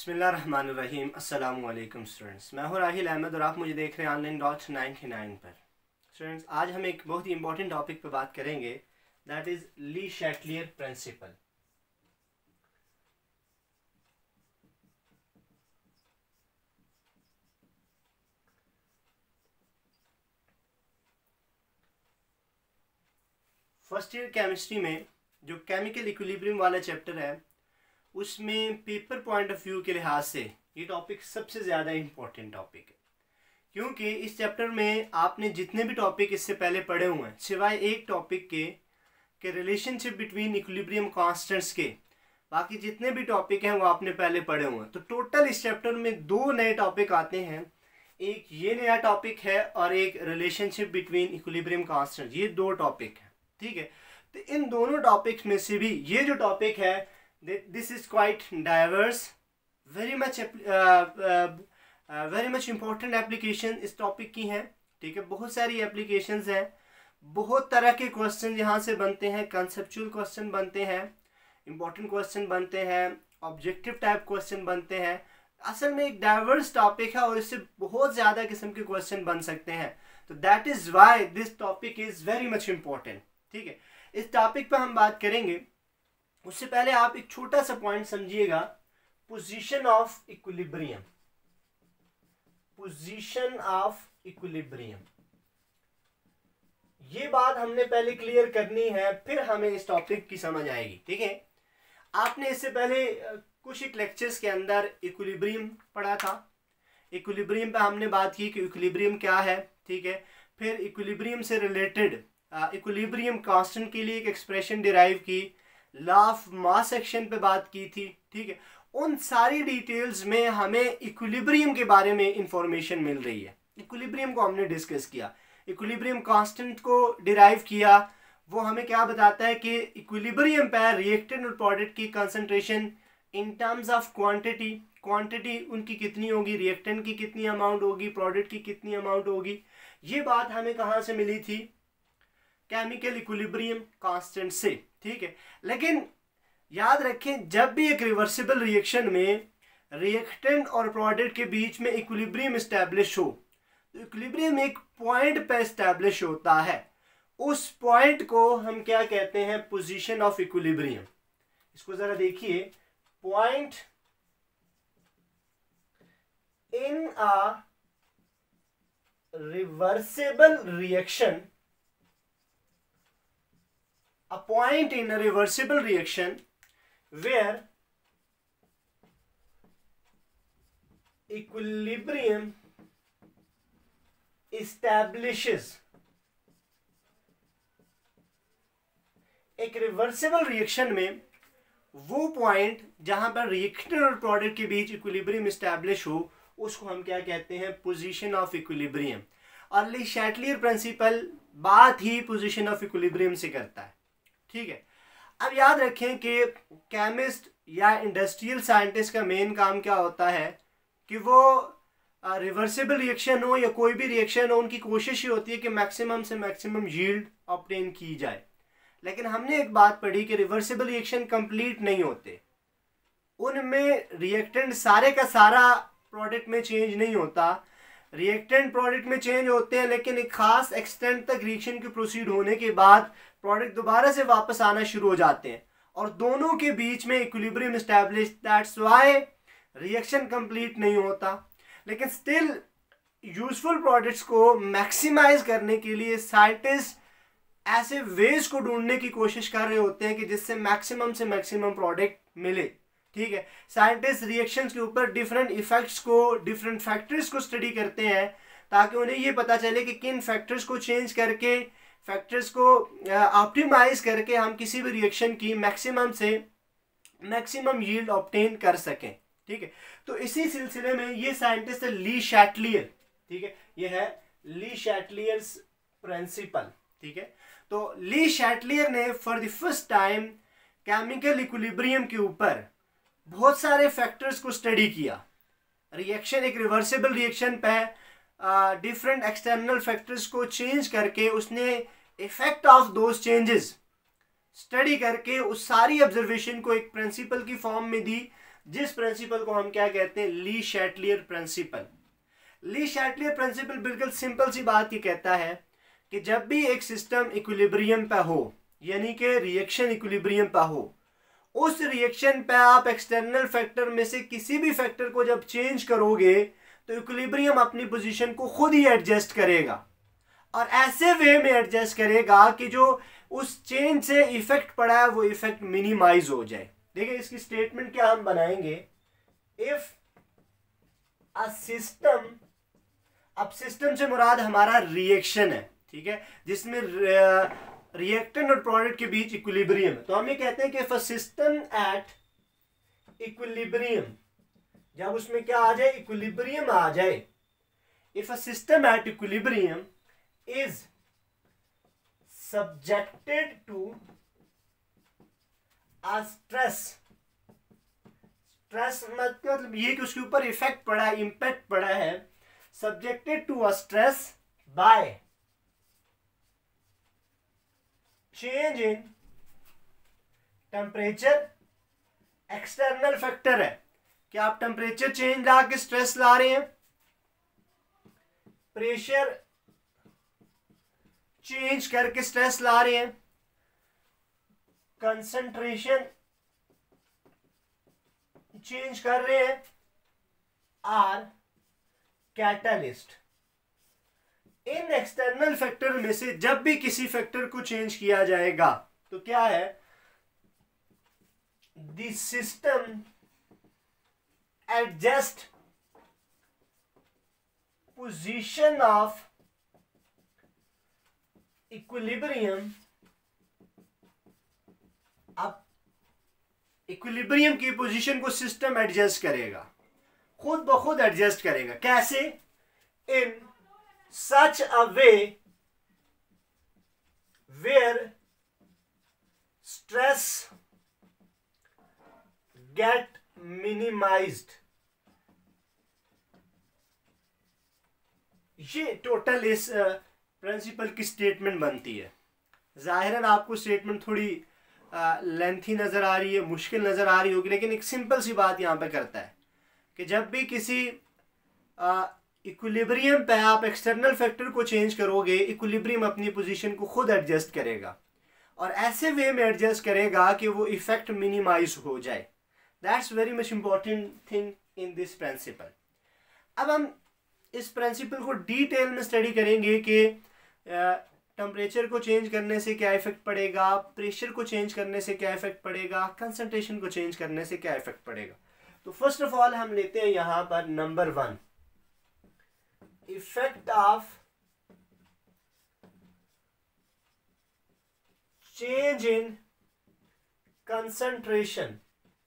बिस्मिल्लाहिर्रहमानिर्रहीम। अस्सलामु अलैकुम स्टूडेंट्स, मैं हूँ राहील अहमद और आप मुझे देख रहे हैं online.99 पर। स्टूडेंट्स, आज हम एक बहुत ही इंपॉर्टेंट टॉपिक पर बात करेंगे, that is Le Chatelier principle. First year chemistry में जो केमिकल इक्विलिब्रियम वाला चैप्टर है, उसमें पेपर पॉइंट ऑफ व्यू के लिहाज से ये टॉपिक सबसे ज़्यादा इम्पोर्टेंट टॉपिक है, क्योंकि इस चैप्टर में आपने जितने भी टॉपिक इससे पहले पढ़े हुए हैं, सिवाय एक टॉपिक के रिलेशनशिप बिटवीन इक्विलिब्रियम कांस्टेंट्स के, बाकी जितने भी टॉपिक हैं वो आपने पहले पढ़े हुए हैं। तो टोटल इस चैप्टर में दो नए टॉपिक आते हैं, एक ये नया टॉपिक है और एक रिलेशनशिप बिटवीन इक्विलिब्रियम कांस्टेंट्स। ये दो टॉपिक हैं, ठीक है। तो इन दोनों टॉपिक्स में से भी ये जो टॉपिक है, this is quite diverse, very much important application इस टॉपिक की हैं, ठीक है। बहुत सारी एप्लीकेशंस हैं, बहुत तरह के क्वेश्चन यहाँ से बनते हैं, कंसेप्चुअल क्वेश्चन बनते हैं, इम्पोर्टेंट क्वेश्चन बनते हैं, ऑब्जेक्टिव टाइप क्वेश्चन बनते हैं। असल में एक डाइवर्स टॉपिक है और इससे बहुत ज़्यादा किस्म के क्वेश्चन बन सकते हैं। तो that is why this topic is very much important, ठीक है। इस टॉपिक पर हम बात करेंगे, उससे पहले आप एक छोटा सा पॉइंट समझिएगा, position of equilibrium. Position of equilibrium, ये बात हमने पहले क्लियर करनी है, फिर हमें इस टॉपिक की समझ आएगी, ठीक है। आपने इससे पहले कुछ एक लेक्चर्स के अंदर इक्विलिब्रियम पढ़ा था। इक्विलिब्रियम पे हमने बात की कि इक्विलिब्रियम क्या है, ठीक है। फिर इक्विलिब्रियम से रिलेटेड इक्विलिब्रियम कांस्टेंट के लिए एक एक्सप्रेशन डिराइव की, लॉ ऑफ मास एक्शन पे बात की थी, ठीक है। उन सारी डिटेल्स में हमें इक्विलिब्रियम के बारे में इंफॉर्मेशन मिल रही है। इक्विलिब्रियम को हमने डिस्कस किया, इक्विलिब्रियम कांस्टेंट को डिराइव किया। वो हमें क्या बताता है कि इक्विलिब्रियम पर रिएक्टेंट और प्रोडक्ट की concentration in terms of quantity उनकी कितनी होगी, रिएक्टेंट की कितनी अमाउंट होगी, प्रोडक्ट की कितनी अमाउंट होगी। ये बात हमें कहाँ से मिली थी? केमिकल इक्विलिब्रियम कांस्टेंट से, ठीक है। लेकिन याद रखें, जब भी एक रिवर्सिबल रिएक्शन में रिएक्टेंट और प्रोडक्ट के बीच में इक्विलिब्रियम एस्टैब्लिश हो, तो इक्विलिब्रियम एक पॉइंट पे एस्टैब्लिश होता है। उस पॉइंट को हम क्या कहते हैं? Position of equilibrium. इसको जरा देखिए, point in a reversible reaction, a point in a reversible reaction where equilibrium establishes। एक रिवर्सिबल रिएक्शन में वो पॉइंट जहां पर रिएक्टेंट और प्रोडक्ट के बीच इक्विलिब्रियम एस्टैब्लिश हो, उसको हम क्या कहते हैं? Position of equilibrium. और ली शैटलियर प्रिंसिपल बात ही पोजीशन ऑफ इक्विलिब्रियम से करता है, ठीक है। अब याद रखें कि केमिस्ट या इंडस्ट्रियल साइंटिस्ट का मेन काम क्या होता है कि वो रिवर्सिबल रिएक्शन हो या कोई भी रिएक्शन हो, उनकी कोशिश ही होती है कि मैक्सिमम से मैक्सिमम यील्ड ऑब्टेन की जाए। लेकिन हमने एक बात पढ़ी कि रिवर्सिबल रिएक्शन कंप्लीट नहीं होते, उनमें रिएक्टेंट सारे का सारा प्रोडक्ट में चेंज नहीं होता। रिएक्टेंट प्रोडक्ट में चेंज होते हैं, लेकिन एक खास एक्सटेंट तक रिएक्शन के प्रोसीड होने के बाद प्रोडक्ट दोबारा से वापस आना शुरू हो जाते हैं और दोनों के बीच में equilibrium establish. That's why reaction complete नहीं होता। लेकिन स्टिल यूजफुल प्रोडक्ट्स को मैक्सिमाइज करने के लिए साइंटिस्ट ऐसे वेज को ढूंढने की कोशिश कर रहे होते हैं कि जिससे मैक्सिमम से मैक्सिमम प्रोडक्ट मिले, ठीक है। साइंटिस्ट रिएक्शंस के ऊपर डिफरेंट इफेक्ट्स को, डिफरेंट फैक्टर्स को स्टडी करते हैं, ताकि उन्हें ये पता चले कि किन फैक्टर्स को चेंज करके, फैक्टर्स को ऑप्टिमाइज करके हम किसी भी रिएक्शन की मैक्सिमम से मैक्सिमम यील्ड ऑब्टेन कर सकें, ठीक है। तो इसी सिलसिले में ये साइंटिस्ट है ली शैटलियर, ठीक है। ये है ली शैटलियर्स प्रिंसिपल, ठीक है। तो ली शैटलियर ने for the first time chemical equilibrium के ऊपर बहुत सारे फैक्टर्स को स्टडी किया। रिएक्शन, एक रिवर्सिबल रिएक्शन पे डिफरेंट एक्सटर्नल फैक्टर्स को चेंज करके उसने effect of those changes study करके उस सारी ऑब्जर्वेशन को एक प्रिंसिपल की फॉर्म में दी, जिस प्रिंसिपल को हम क्या कहते हैं, Le Chatelier principle. Le Chatelier principle बिल्कुल सिंपल सी बात ये कहता है कि जब भी एक सिस्टम इक्विलिब्रियम पे हो, यानी कि रिएक्शन इक्विलिब्रियम पे हो, उस रिएक्शन पे आप एक्सटर्नल फैक्टर में से किसी भी फैक्टर को जब चेंज करोगे तो इक्विलिब्रियम अपनी पोजीशन को खुद ही एडजस्ट करेगा, और ऐसे वे में एडजस्ट करेगा कि जो उस चेंज से इफेक्ट पड़ा है वो इफेक्ट मिनिमाइज हो जाए। देखिए इसकी स्टेटमेंट क्या हम बनाएंगे, इफ अ सिस्टम, अब सिस्टम से मुराद हमारा रिएक्शन है, ठीक है, जिसमें रिएक्टेंट और प्रोडक्ट के बीच इक्विलिब्रियम है। तो हम ये कहते हैं कि if a system at equilibrium, जब उसमें क्या आ जाए, इक्विलिब्रियम आ जाए, if a system at equilibrium is subjected to a stress, stress मतलब ये कि उसके ऊपर इफेक्ट पड़ा है, इंपैक्ट पड़ा है, subjected to a stress by change in temperature, external factor है कि आप टेम्परेचर चेंज ला के स्ट्रेस ला रहे हैं, प्रेशर चेंज करके स्ट्रेस ला रहे हैं, कंसंट्रेशन चेंज कर रहे हैं, आर कैटलिस्ट। इन एक्सटर्नल फैक्टर में से जब भी किसी फैक्टर को चेंज किया जाएगा तो क्या है, the system adjust position of equilibrium, अब इक्विलिब्रियम की पोजीशन को सिस्टम एडजस्ट करेगा, खुद ब खुद एडजस्ट करेगा। कैसे, in such a way where stress get minimised. ये टोटल इस प्रिंसिपल की स्टेटमेंट बनती है। जाहिरन आपको स्टेटमेंट थोड़ी लेंथी नज़र आ रही है, मुश्किल नज़र आ रही होगी, लेकिन एक सिंपल सी बात यहाँ पे करता है कि जब भी किसी इक्विलिब्रियम पे आप एक्सटर्नल फैक्टर को चेंज करोगे, इक्विलिब्रियम अपनी पोजीशन को खुद एडजस्ट करेगा और ऐसे वे में एडजस्ट करेगा कि वो इफेक्ट मिनिमाइज हो जाए। That's very much important thing in this principle. अब हम इस प्रिंसिपल को डिटेल में स्टडी करेंगे कि टेम्परेचर को चेंज करने से क्या इफेक्ट पड़ेगा, प्रेशर को चेंज करने से क्या इफेक्ट पड़ेगा, कंसंट्रेशन को चेंज करने से क्या इफेक्ट पड़ेगा। तो फर्स्ट ऑफ ऑल हम लेते हैं यहाँ पर number 1, effect of change in concentration.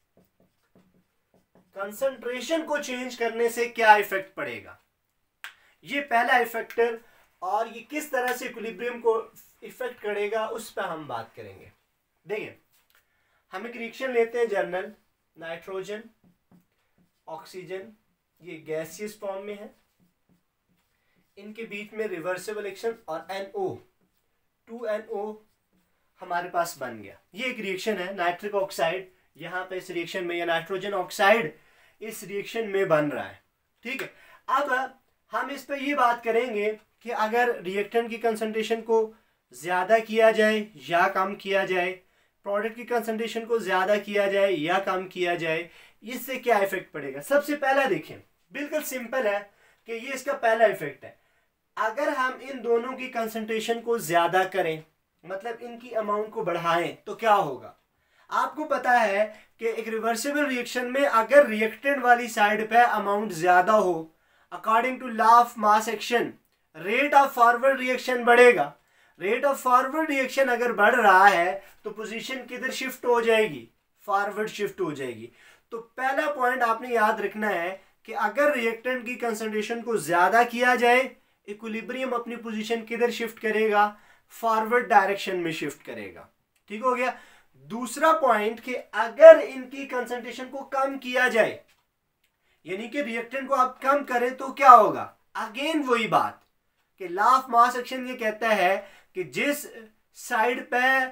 Concentration को चेंज करने से क्या इफेक्ट पड़ेगा, ये पहला इफेक्टर, और ये किस तरह से इक्विलिब्रियम को इफेक्ट करेगा उस पर हम बात करेंगे। देखिए हम एक रिएक्शन लेते हैं जनरल, नाइट्रोजन ऑक्सीजन, ये गैसियस फॉर्म में है, इनके बीच में रिवर्सिबल एक्शन और NO 2NO हमारे पास बन गया। ये एक रिएक्शन है, नाइट्रिक ऑक्साइड यहाँ पे इस रिएक्शन में, या नाइट्रोजन ऑक्साइड इस रिएक्शन में बन रहा है, ठीक है। अब हम इस पर ये बात करेंगे कि अगर रिएक्टेंट की कंसंट्रेशन को ज़्यादा किया जाए या कम किया जाए, प्रोडक्ट की कंसंट्रेशन को ज़्यादा किया जाए या कम किया जाए, इससे क्या इफेक्ट पड़ेगा। सबसे पहला देखें, बिल्कुल सिंपल है कि ये इसका पहला इफेक्ट है। अगर हम इन दोनों की कंसंट्रेशन को ज़्यादा करें, मतलब इनकी अमाउंट को बढ़ाएं, तो क्या होगा। आपको पता है कि एक रिवर्सिबल रिएक्शन में अगर रिएक्टेंट वाली साइड पे अमाउंट ज़्यादा हो, according to law of mass action rate of forward reaction बढ़ेगा। रेट ऑफ फॉरवर्ड रिएक्शन अगर बढ़ रहा है तो पोजीशन किधर शिफ्ट हो जाएगी, फॉरवर्ड शिफ्ट हो जाएगी। तो पहला पॉइंट आपने याद रखना है कि अगर रिएक्टेंट की कंसंट्रेशन को ज़्यादा किया जाए, इक्विलिब्रियम अपनी पोजीशन किधर शिफ्ट करेगा, फॉरवर्ड डायरेक्शन में शिफ्ट करेगा, ठीक हो गया। दूसरा पॉइंट कि अगर इनकी कंसंट्रेशन को कम किया जाए, यानी कि रिएक्टेंट को आप कम करें, तो क्या होगा। अगेन वही बात कि लॉ ऑफ मास एक्शन ये कहता है कि जिस साइड पे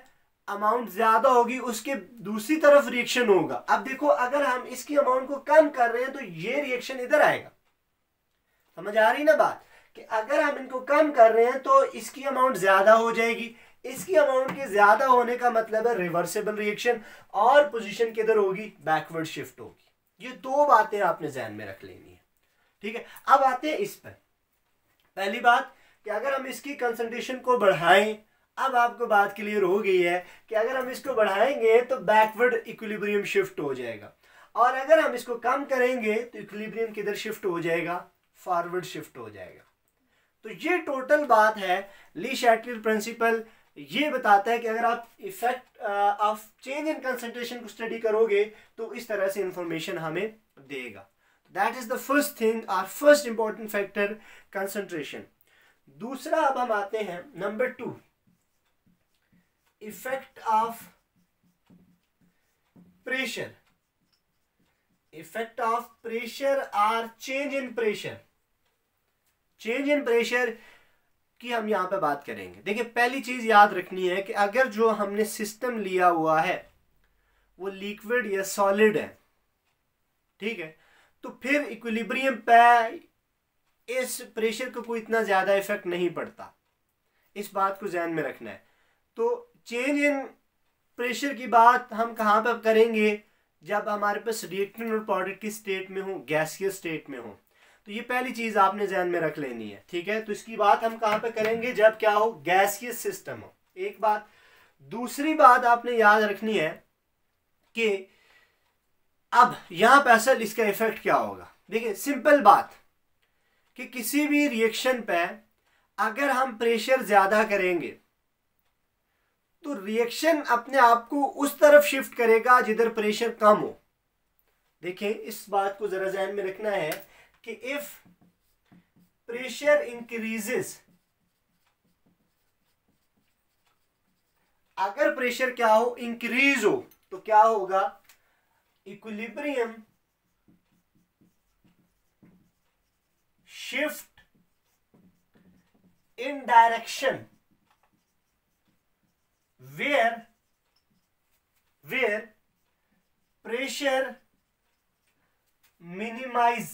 अमाउंट ज्यादा होगी उसके दूसरी तरफ रिएक्शन होगा। अब देखो अगर हम इसकी अमाउंट को कम कर रहे हैं तो ये रिएक्शन इधर आएगा। समझ आ रही ना बात, कि अगर हम इनको कम कर रहे हैं तो इसकी अमाउंट ज्यादा हो जाएगी। इसकी अमाउंट के ज्यादा होने का मतलब है रिवर्सिबल रिएक्शन, और पोजीशन किधर होगी, बैकवर्ड शिफ्ट होगी। ये दो बातें आपने ध्यान में रख लेनी है, ठीक है। अब आते हैं इस पर। पहली बात कि अगर हम इसकी कंसंट्रेशन को बढ़ाएं, अब आपको बात क्लियर हो गई है कि अगर हम इसको बढ़ाएंगे तो बैकवर्ड इक्विलिब्रियम शिफ्ट हो जाएगा, और अगर हम इसको कम करेंगे तो इक्विलिब्रियम किधर शिफ्ट हो जाएगा, फॉरवर्ड शिफ्ट हो जाएगा। तो ये टोटल बात है ली शैटलियर प्रिंसिपल। ये बताता है कि अगर आप effect of change in concentration को स्टडी करोगे तो इस तरह से इंफॉर्मेशन हमें देगा। That is the first thing, our first important factor, concentration. दूसरा अब हम आते हैं number 2, effect of pressure. Effect of pressure और change in pressure. Change in pressure की हम यहां पे बात करेंगे। देखिए पहली चीज याद रखनी है कि अगर जो हमने सिस्टम लिया हुआ है वो लिक्विड या सॉलिड है, ठीक है, तो फिर इक्विलिब्रियम पे इस प्रेशर को कोई इतना ज्यादा इफेक्ट नहीं पड़ता। इस बात को ध्यान में रखना है। तो चेंज इन प्रेशर की बात हम कहां पर करेंगे, जब हमारे पास रिएक्टेंट और प्रोडक्ट की स्टेट में हो, गैसियस स्टेट में हो। तो ये पहली चीज आपने ध्यान में रख लेनी है, ठीक है। तो इसकी बात हम कहां पे करेंगे, जब क्या हो, गैसियस सिस्टम हो। एक बात। दूसरी बात आपने याद रखनी है कि अब यहां पे असल इसका इफेक्ट क्या होगा। देखिए सिंपल बात कि किसी भी रिएक्शन पे अगर हम प्रेशर ज्यादा करेंगे तो रिएक्शन अपने आप को उस तरफ शिफ्ट करेगा जिधर प्रेशर कम हो। देखिए इस बात को जरा ध्यान में रखना है कि इफ प्रेशर इंक्रीजेस, अगर प्रेशर क्या हो, इंक्रीज हो, तो क्या होगा, equilibrium shift in direction where pressure minimize,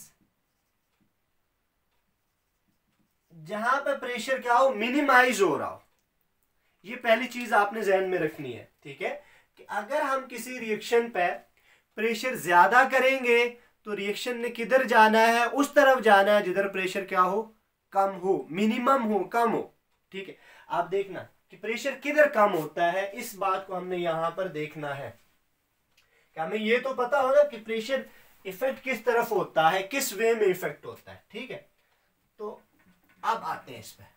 जहां पे प्रेशर क्या हो, मिनिमाइज हो रहा हो। ये पहली चीज आपने ध्यान में रखनी है, ठीक है, कि अगर हम किसी रिएक्शन पे प्रेशर ज्यादा करेंगे तो रिएक्शन ने किधर जाना है, उस तरफ जाना है जिधर प्रेशर क्या हो, कम हो, मिनिमम हो, कम हो, ठीक है। आप देखना कि प्रेशर किधर कम होता है, इस बात को हमने यहां पर देखना है। क्या हमें ये तो पता होगा कि प्रेशर इफेक्ट किस तरफ होता है, किस वे में इफेक्ट होता है, ठीक है। तो अब आते हैं इस पे।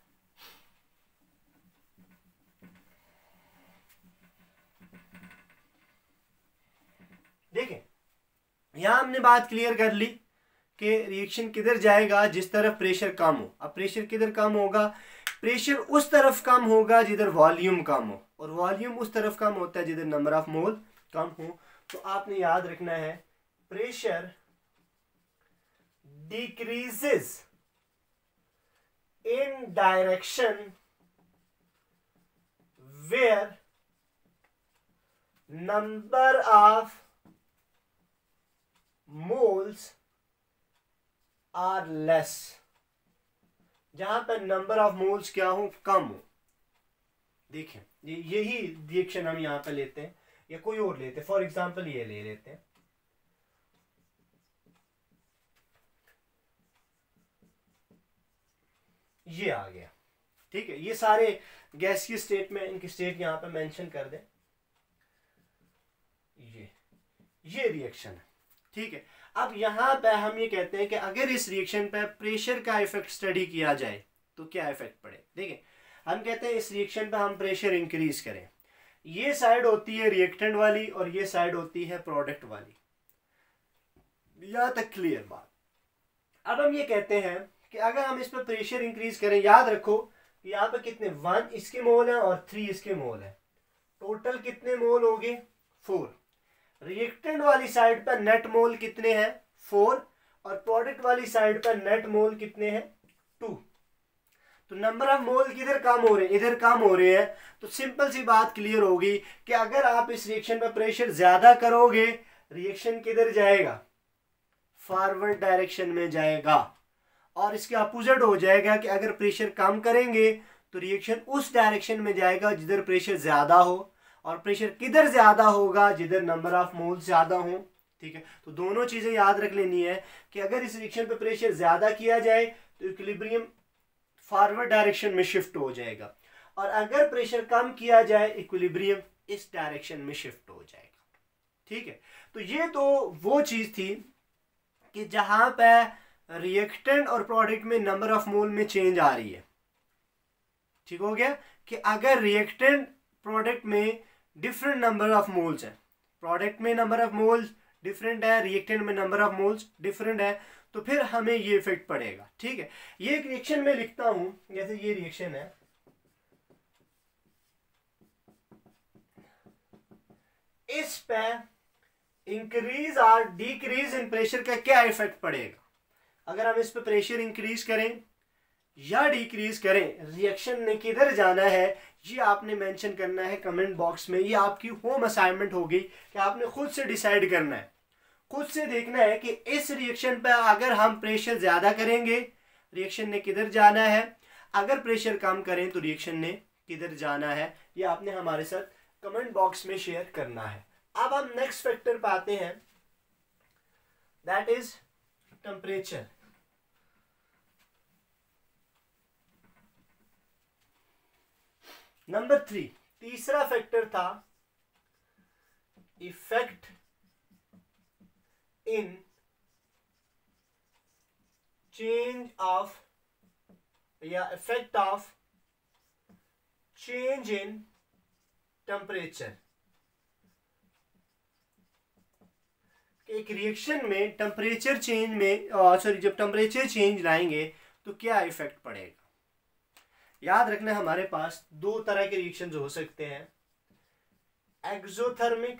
देखें यहां हमने बात क्लियर कर ली कि रिएक्शन किधर जाएगा, जिस तरफ प्रेशर कम हो। अब प्रेशर किधर कम होगा, प्रेशर उस तरफ कम होगा जिधर वॉल्यूम कम हो, और वॉल्यूम उस तरफ कम होता है जिधर नंबर ऑफ मोल कम हो। तो आपने याद रखना है pressure decreases in direction where number of moles are less, जहां पर नंबर ऑफ मोल्स क्या हो, कम हो। देखें यही रिएक्शन हम यहां पे लेते हैं, या कोई और लेते हैं, फॉर एग्जांपल ये ले लेते हैं। ये आ गया, ठीक है। ये सारे गैसीय स्टेट में इनकी स्टेट यहां पे मेंशन कर दें। ये रिएक्शन है, ठीक है। अब यहां पे हम ये कहते हैं कि अगर इस रिएक्शन पे प्रेशर का इफेक्ट स्टडी किया जाए तो क्या इफेक्ट पड़े। देखिए हम कहते हैं इस रिएक्शन पे हम प्रेशर इंक्रीज करें, ये साइड होती है रिएक्टेंट वाली और ये साइड होती है प्रोडक्ट वाली। यहां तक क्लियर बात। अब हम ये कहते हैं कि अगर हम इस पर प्रेशर इंक्रीज करें, याद रखो यहाँ पे कितने 1 इसके मोल है और 3 इसके मोल है, टोटल कितने मोल हो गए 4। रिएक्टेंट वाली साइड पर नेट मोल कितने हैं 4, और प्रोडक्ट वाली साइड पर नेट मोल कितने हैं 2। तो नंबर ऑफ मोल किधर कम हो रहे हैं, इधर कम हो रहे हैं। तो सिंपल सी बात क्लियर होगी कि अगर आप इस रिएक्शन पर प्रेशर ज्यादा करोगे, रिएक्शन किधर जाएगा, फॉरवर्ड डायरेक्शन में जाएगा। और इसके अपोजिट हो जाएगा कि अगर प्रेशर कम करेंगे तो रिएक्शन उस डायरेक्शन में जाएगा जिधर प्रेशर ज्यादा हो। और प्रेशर किधर ज्यादा होगा, जिधर नंबर ऑफ मोल ज्यादा हो। ठीक है, तो दोनों चीजें याद रख लेनी है कि अगर इस रिएक्शन पे प्रेशर ज्यादा किया जाए तो इक्विलिब्रियम फॉरवर्ड डायरेक्शन में शिफ्ट हो जाएगा, और अगर प्रेशर कम किया जाए इक्विलिब्रियम इस डायरेक्शन में शिफ्ट हो जाएगा। ठीक है, तो ये तो वो चीज थी कि जहां पे रिएक्टेंट और प्रोडक्ट में नंबर ऑफ मोल में चेंज आ रही है। ठीक हो गया कि अगर रिएक्टेंट प्रोडक्ट में डिफरेंट नंबर ऑफ मोल्स है, प्रोडक्ट में नंबर ऑफ मोल्स डिफरेंट है, रिएक्टेंट में नंबर ऑफ मोल्स डिफरेंट है, तो फिर हमें ये इफेक्ट पड़ेगा। ठीक है, ये एक रिएक्शन में लिखता हूं, जैसे ये रिएक्शन है, इस पे इंक्रीज और डिक्रीज इन प्रेशर का क्या इफेक्ट पड़ेगा। अगर हम इस पे प्रेशर इंक्रीज करें या डिक्रीज करें, रिएक्शन ने किधर जाना है ये आपने मेंशन करना है कमेंट बॉक्स में। ये आपकी होम असाइनमेंट होगी कि आपने खुद से डिसाइड करना है, खुद से देखना है कि इस रिएक्शन पे अगर हम प्रेशर ज्यादा करेंगे रिएक्शन ने किधर जाना है, अगर प्रेशर कम करें तो रिएक्शन ने किधर जाना है। ये आपने हमारे साथ कमेंट बॉक्स में शेयर करना है। अब हम नेक्स्ट फैक्टर पे आते हैं, दैट इज टेम्परेचर। नंबर 3, तीसरा फैक्टर था इफेक्ट इन चेंज ऑफ या effect of change in temperature. एक रिएक्शन में टेम्परेचर चेंज में जब टेम्परेचर चेंज लाएंगे तो क्या इफेक्ट पड़ेगा। याद रखना हमारे पास दो तरह के रिएक्शंस हो सकते हैं, एक्सोथर्मिक,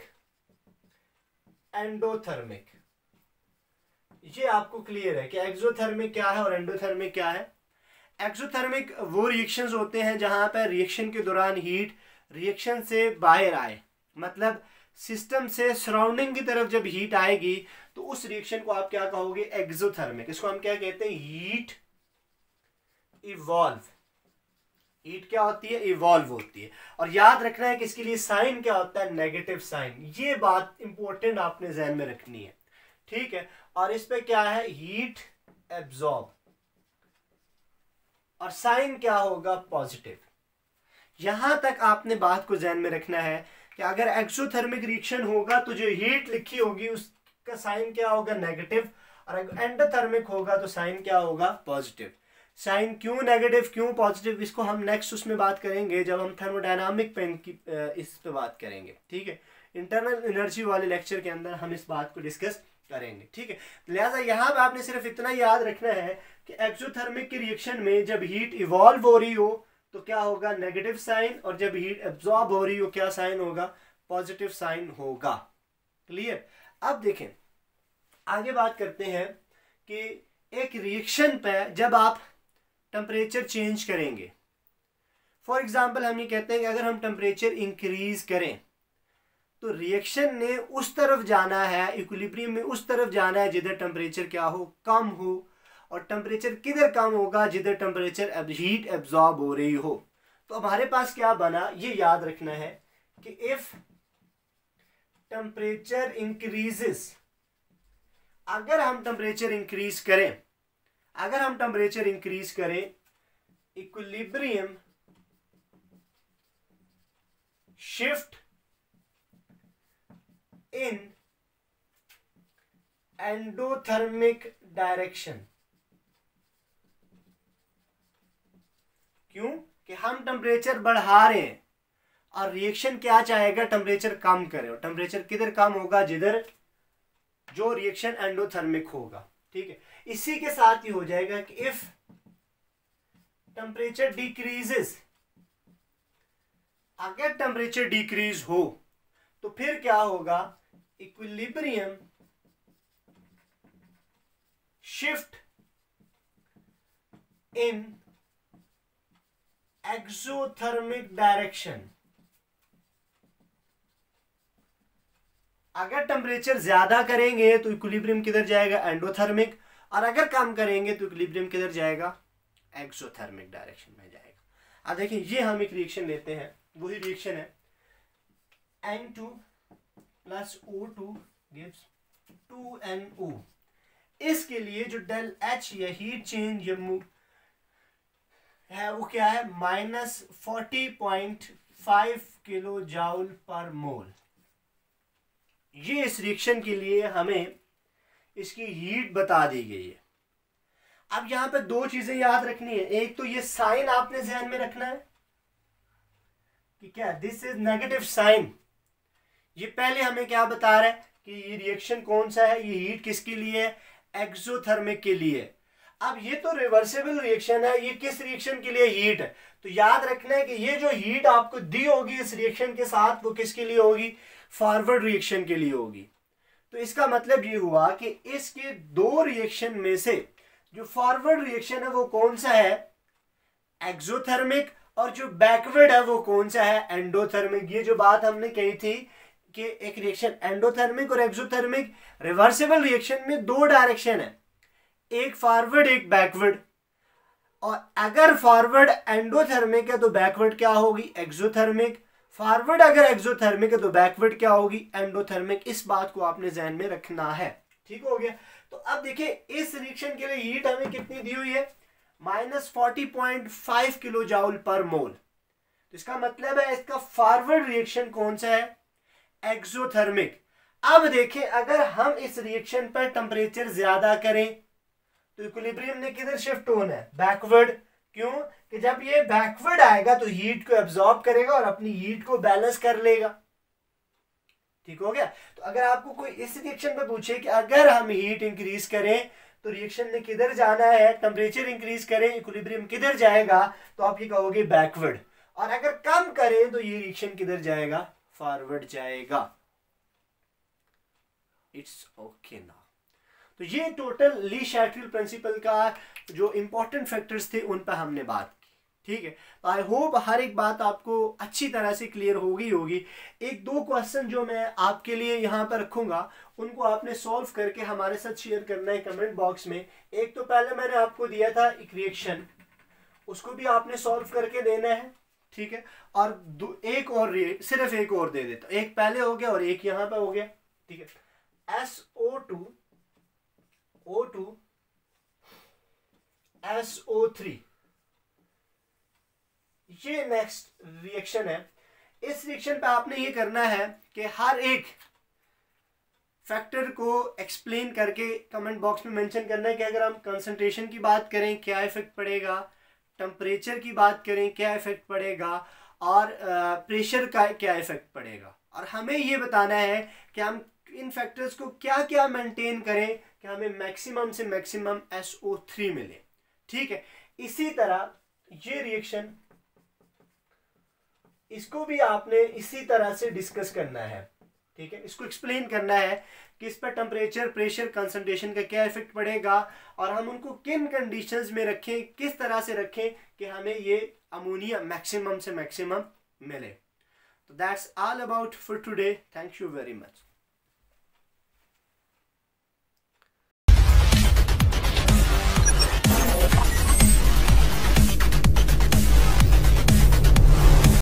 एंडोथर्मिक। ये आपको क्लियर है कि एक्सोथर्मिक क्या है और एंडोथर्मिक क्या है। एक्सोथर्मिक वो रिएक्शंस होते हैं जहां पर रिएक्शन के दौरान हीट रिएक्शन से बाहर आए, मतलब सिस्टम से सराउंडिंग की तरफ जब हीट आएगी तो उस रिएक्शन को आप क्या कहोगे, एक्सोथर्मिक। इसको हम क्या कहते हैं, हीट इवॉल्व। हीट क्या होती है, इवॉल्व होती है। और याद रखना है कि इसके लिए साइन क्या होता है, नेगेटिव साइन। ये बात इंपॉर्टेंट आपने ध्यान में रखनी है। ठीक है, और इस पे क्या है, हीट एब्जॉर्ब, और साइन क्या होगा, पॉजिटिव। यहां तक आपने बात को ध्यान में रखना है कि अगर एक्सोथर्मिक रिएक्शन होगा तो जो हीट लिखी होगी उसका साइन क्या होगा, नेगेटिव, और अगर एंडोथर्मिक होगा तो साइन क्या होगा, पॉजिटिव। साइन क्यों नेगेटिव क्यों पॉजिटिव, इसको हम नेक्स्ट उसमें बात करेंगे जब हम थर्मोडायनामिक पेन की इस पे बात करेंगे। ठीक है, इंटरनल एनर्जी वाले लेक्चर के अंदर हम इस बात को डिस्कस करेंगे। ठीक है, लिहाजा यहाँ पे आपने सिर्फ इतना याद रखना है कि एक्सोथर्मिक के रिएक्शन में जब हीट इवॉल्व हो रही हो तो क्या होगा, नेगेटिव साइन, और जब हीट एब्जॉर्ब हो रही हो क्या साइन होगा, पॉजिटिव साइन होगा। क्लियर। अब देखें आगे बात करते हैं कि एक रिएक्शन पे जब आप टेम्परेचर चेंज करेंगे, फॉर एग्जांपल हम ये कहते हैं कि अगर हम टेम्परेचर इंक्रीज करें तो रिएक्शन ने उस तरफ जाना है, इक्विलिब्रियम में उस तरफ जाना है जिधर टेम्परेचर क्या हो, कम हो। और टेम्परेचर किधर कम होगा, जिधर टेम्परेचर हीट एब्जॉर्ब हो रही हो। तो हमारे पास क्या बना, ये याद रखना है कि इफ टेम्परेचर इंक्रीजेस, अगर हम टेम्परेचर इंक्रीज करें, अगर हम टेम्परेचर इंक्रीज करें, equilibrium shift in endothermic direction. क्यों कि हम टेम्परेचर बढ़ा रहे हैं और रिएक्शन क्या चाहेगा, टेम्परेचर कम करे। और टेम्परेचर किधर कम होगा, जिधर जो रिएक्शन एंडोथर्मिक होगा। ठीक है, इसी के साथ ही हो जाएगा कि इफ टेम्परेचर डिक्रीजेस, अगर टेम्परेचर डिक्रीज हो तो फिर क्या होगा, equilibrium shift in exothermic direction. अगर टेम्परेचर ज्यादा करेंगे तो इक्विलिब्रियम किधर जाएगा, एंडोथर्मिक, और अगर कम करेंगे तो इक्विलिब्रियम किधर जाएगा, एक्सोथर्मिक डायरेक्शन में जाएगा। अब देखिए ये हम एक रिएक्शन लेते हैं, वही रिएक्शन है N2 plus O2 gives 2NO। इसके लिए जो डेल H या हीट चेंज है वो क्या है, -40.5 किलो जाउल पर मोल। ये इस रिएक्शन के लिए हमें इसकी हीट बता दी गई है। अब यहां पे दो चीजें याद रखनी है, एक तो ये साइन आपने ध्यान में रखना है कि क्या दिस इज नेगेटिव साइन। ये पहले हमें क्या बता रहा है कि ये रिएक्शन कौन सा है, ये हीट किसके लिए है, एक्सोथर्मिक के लिए। अब ये तो रिवर्सिबल रिएक्शन है, ये किस रिएक्शन के लिए हीट है, तो याद रखना है कि ये जो हीट आपको दी होगी इस रिएक्शन के साथ वो किसके लिए होगी, फॉरवर्ड रिएक्शन के लिए होगी। तो इसका मतलब ये हुआ कि इसके दो रिएक्शन में से जो फॉरवर्ड रिएक्शन है वो कौन सा है, एक्सोथर्मिक, और जो बैकवर्ड है वो कौन सा है, एंडोथर्मिक। ये जो बात हमने कही थी कि एक रिएक्शन एंडोथर्मिक और एक्सोथर्मिक रिवर्सिबल रिएक्शन में दो डायरेक्शन है, एक फॉरवर्ड एक बैकवर्ड, और अगर फॉरवर्ड एंडोथर्मिक है तो बैकवर्ड क्या होगी, एक्सोथर्मिक। फॉरवर्ड अगर एक्सोथर्मिक है तो बैकवर्ड क्या होगी, एंडोथर्मिक। इस बात को आपने ध्यान में रखना है, ठीक हो गया। तो अब देखिए इस रिएक्शन के लिए हीट हमें कितनी दी हुई है, -40.5 किलो जाउल पर मोल। तो इसका मतलब है इसका फॉरवर्ड रिएक्शन कौन सा है, एक्सोथर्मिक। अब देखें अगर हम इस रिएक्शन पर टेम्परेचर ज्यादा करें तो इक्विलिब्रियम ने किधर शिफ्ट होना है, बैकवर्ड। क्यों कि जब ये बैकवर्ड आएगा तो हीट को एब्जॉर्ब करेगा और अपनी हीट को बैलेंस कर लेगा, ठीक हो गया। तो अगर आपको कोई इस रिएक्शन पे पूछे कि अगर हम हीट इंक्रीज करें तो रिएक्शन ने किधर जाना है, टेम्परेचर इंक्रीज करें इक्विलिब्रियम किधर जाएगा, तो आप ये कहोगे बैकवर्ड, और अगर कम करें तो ये रिएक्शन किधर जाएगा, फॉरवर्ड जाएगा। It's okay now. तो ये टोटल ली शैटलियर प्रिंसिपल का जो इंपॉर्टेंट फैक्टर्स थे उन पर हमने बात की, ठीक है। तो आई होप हर एक बात आपको अच्छी तरह से क्लियर होगी। एक दो क्वेश्चन जो मैं आपके लिए यहाँ पर रखूंगा उनको आपने सॉल्व करके हमारे साथ शेयर करना है कमेंट बॉक्स में। एक तो पहले मैंने आपको दिया था एक रिएक्शन, उसको भी आपने सॉल्व करके देना है, ठीक है। और एक और सिर्फ एक और दे देता, एक पहले हो गया और एक यहाँ पे हो गया, ठीक है। SO2 O2 SO3 ये नेक्स्ट रिएक्शन है। इस रिएक्शन पे आपने ये करना है कि हर एक फैक्टर को एक्सप्लेन करके कमेंट बॉक्स में मेंशन करना है कि अगर हम कंसंट्रेशन की बात करें क्या इफेक्ट पड़ेगा, टेम्परेचर की बात करें क्या इफेक्ट पड़ेगा, और प्रेशर का क्या इफेक्ट पड़ेगा। और हमें ये बताना है कि हम इन फैक्टर्स को क्या क्या मेंटेन करें कि हमें मैक्सिमम से मैक्सिमम SO3 मिले, ठीक है। इसी तरह ये रिएक्शन, इसको भी आपने इसी तरह से डिस्कस करना है, ठीक है। इसको एक्सप्लेन करना है कि इस पर टेम्परेचर, प्रेशर, कंसंट्रेशन का क्या इफेक्ट पड़ेगा और हम उनको किन कंडीशंस में रखें, किस तरह से रखें कि हमें ये अमोनिया मैक्सिमम से मैक्सिमम मिले। तो that's all about for today. Thank you very much.